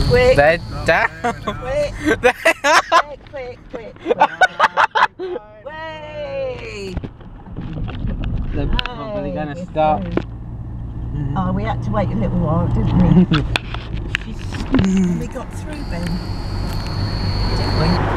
Quick. They're down. Quick. Quick. Way. They're probably going to stop. Oh, we had to wait a little while, didn't we? We got through, Ben. Didn't we?